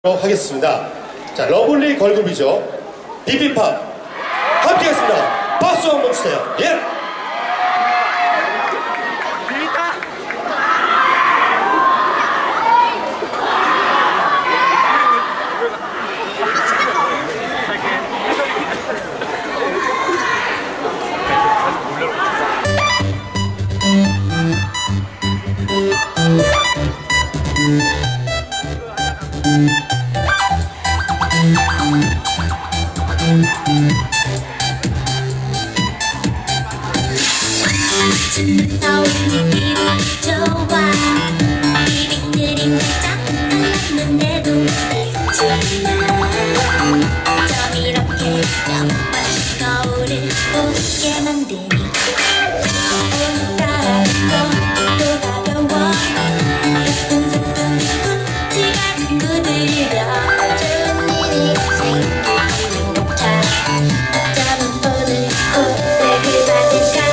하겠습니다. 자, 러블리 걸그룹이죠. 비비팝 함께 하겠습니다. 박수 한번 주세요. 예. 아침부터 분위기가 좋아 비빅들이 짝달랐는데도 있지만 어쩜 이렇게 영원히 거울을 보게 만드니 오늘따라 또 가벼워 슬픈 후지가 자꾸 들려 좋은 일이 생기는 듯한 어쩌면 오늘 고백을 받을까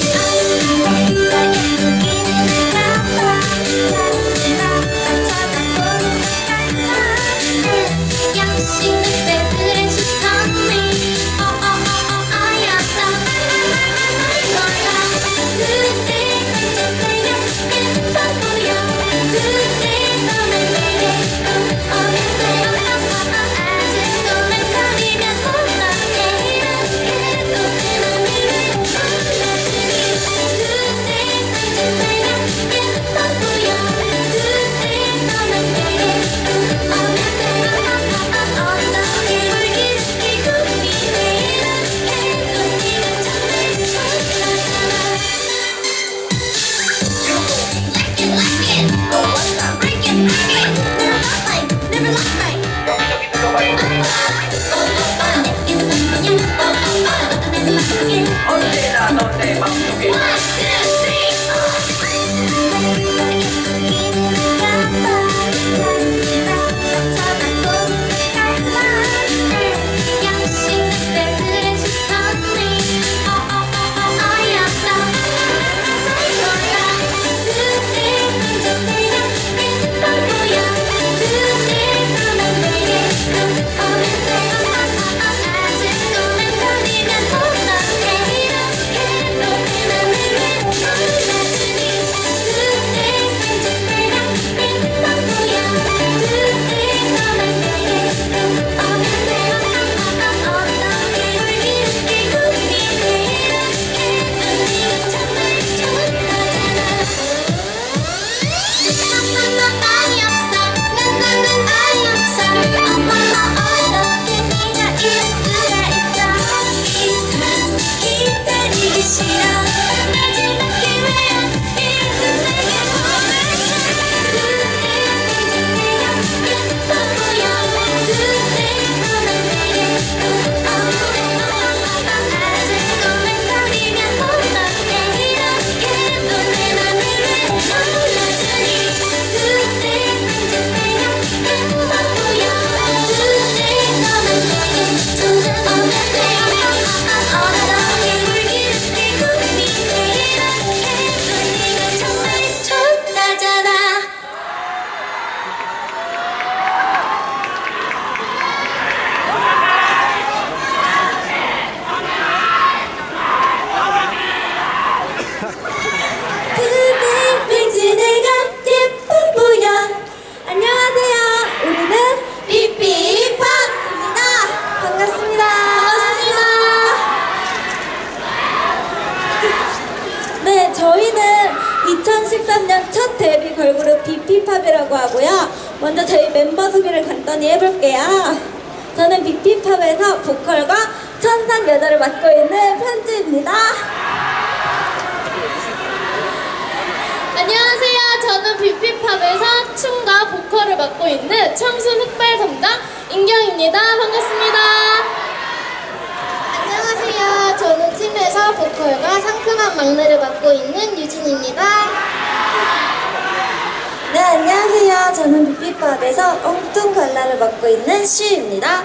언제나 넌 내 맘속에 저희는 2013년 첫 데뷔 걸그룹 비피팝이라고 하고요. 먼저 저희 멤버 소개를 간단히 해볼게요. 저는 비피팝에서 보컬과 천상 여자를 맡고 있는 편지입니다. 안녕하세요. 저는 비피팝에서 춤과 보컬을 맡고 있는 청순 흑발 담당 인경입니다. 반갑습니다. 안녕하세요. 저는 팀에서 보컬과 상큼한 막내를 맡고 있는 유진입니다. 네, 안녕하세요. 저는 비피팝에서 엉뚱 발라를 맡고 있는 슈입니다.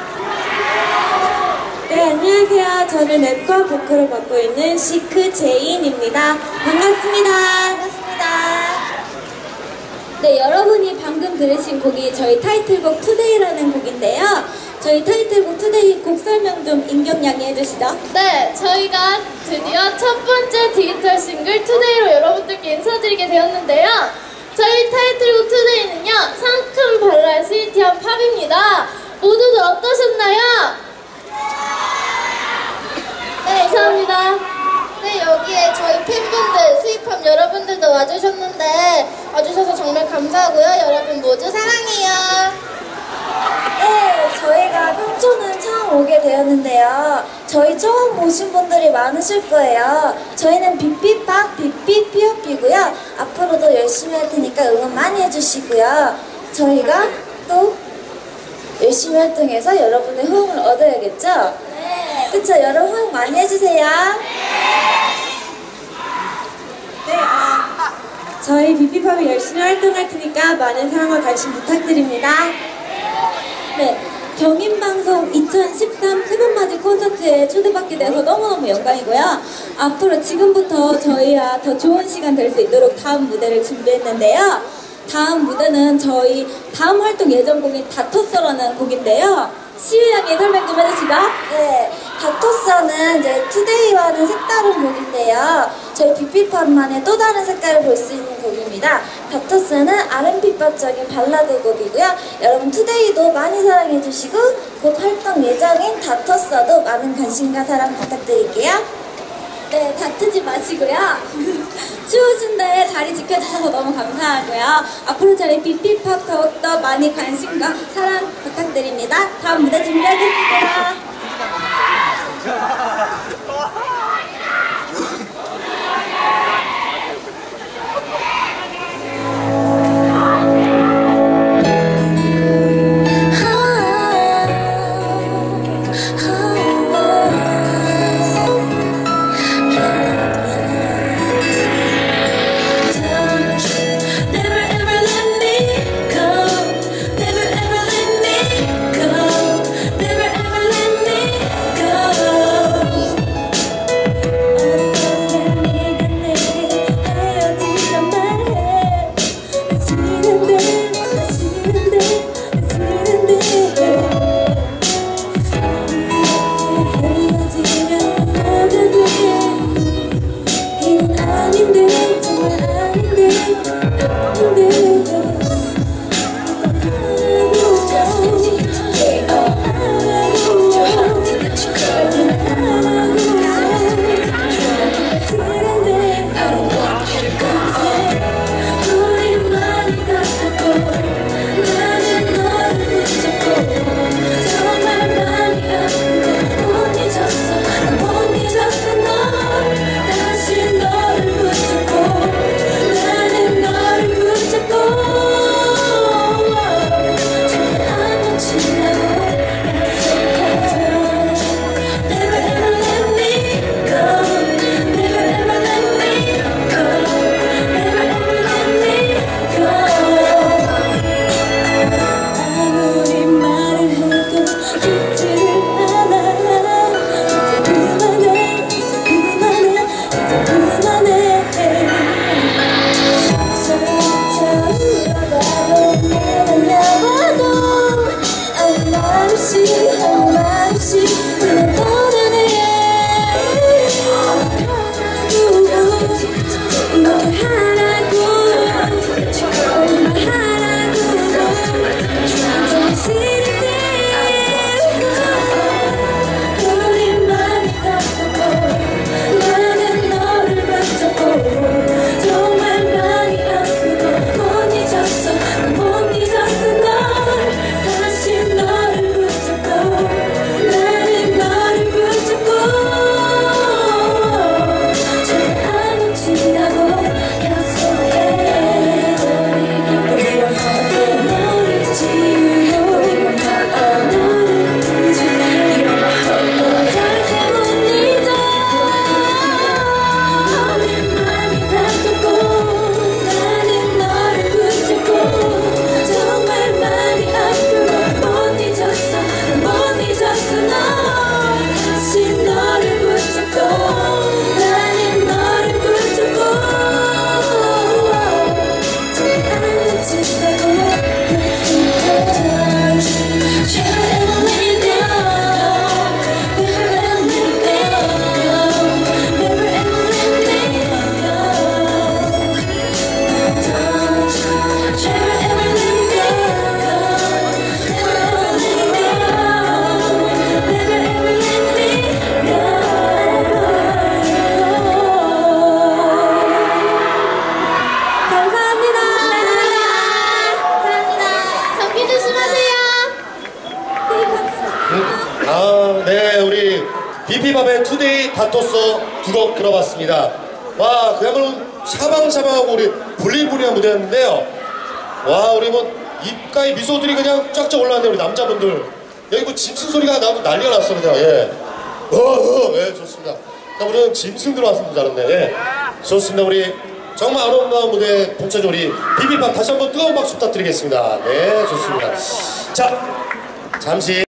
네, 안녕하세요. 저는 랩과 보컬을 맡고 있는 시크 제인입니다. 반갑습니다. 반갑습니다. 네, 여러분이 방금 들으신 곡이 저희 타이틀곡 투데이라는 곡인데요. 저희 타이틀곡 투데이 곡 설명 좀 임경 양해해 주시죠. 네, 저희가 드디어 첫 번째 디지털 싱글 투데이로 여러분들께 인사드리게 되었는데요. 저희 타이틀곡 투데이는요, 상큼 발랄 스위티한 팝입니다. 모두들 어떠셨나요? 네, 감사합니다. 네, 여기에 저희 팬분들, 스윗팝 여러분들도 와주셔서 정말 감사하고요. 여러분 모두 사랑해요. 네, 저희가 평촌은 처음 오게 되었는데요. 저희 처음 오신 분들이 많으실 거예요. 저희는 빅빅팍 빅빅피오피고요. 앞으로도 열심히 할 테니까 응원 많이 해주시고요. 저희가 또 열심히 활동해서 여러분의 호응을 얻어야겠죠? 네. 그쵸? 여러분 호응 많이 해주세요. 네, 저희 빅빅팝이 열심히 활동할 테니까 많은 사랑과 관심 부탁드립니다. 네, 경인방송 2013 새벽맞이 콘서트에 초대받게 돼서 너무너무 영광이고요. 앞으로 지금부터 저희와 더 좋은 시간 될 수 있도록 다음 무대를 준비했는데요. 다음 무대는 저희 다음 활동 예정곡인 다토서라는 곡인데요. 시우 양이 설명 좀 해주시죠. 네, 다토서는 이제 투데이와는 색다른 곡인데요. 저희 빅빅팝만의 또 다른 색깔을 볼 수 있는 곡입니다. 다토서는 R&B법적인 발라드 곡이고요. 여러분 투데이도 많이 사랑해주시고 곧 활동 예정인 다토서도 많은 관심과 사랑 부탁드릴게요. 네, 다투지 마시고요. 추우신데 자리 지켜주셔서 너무 감사하고요. 앞으로 저희 빅빅팝 더욱더 많이 관심과 사랑 부탁드립니다. 다음 무대 준비하겠습니다. Never ever let 비피밥의 투데이 다토서 두 곡 들어봤습니다. 와, 그야말로 샤방샤방하고 우리 불리불리한 무대였는데요. 와, 우리 뭐 입가에 미소들이 그냥 쫙쫙 올라왔네요. 우리 남자분들. 여기 뭐 짐승 소리가 나고 난리가 났습니다. 예. 예, 좋습니다. 자, 우리는 짐승 들어왔습니다. 잘했네. 예. 좋습니다. 우리 정말 아름다운 무대 펼쳐준 우리 비비밥 다시 한번 뜨거운 박수 부탁드리겠습니다. 네, 좋습니다. 자, 잠시